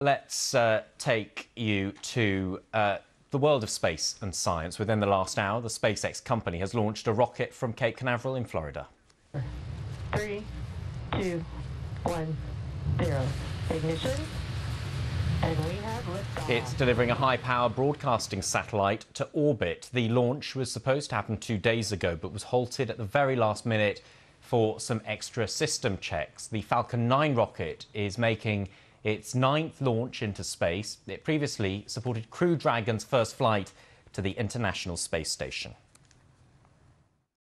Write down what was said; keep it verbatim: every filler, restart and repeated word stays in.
Let's uh, take you to uh, the world of space and science. Within the last hour, the SpaceX company has launched a rocket from Cape Canaveral in Florida. Three, two, one, zero. Ignition. And we have liftoff. It's delivering a high-power broadcasting satellite to orbit. The launch was supposed to happen two days ago, but was halted at the very last minute for some extra system checks. The Falcon nine rocket is making its ninth launch into space. It previously supported Crew Dragon's first flight to the International Space Station.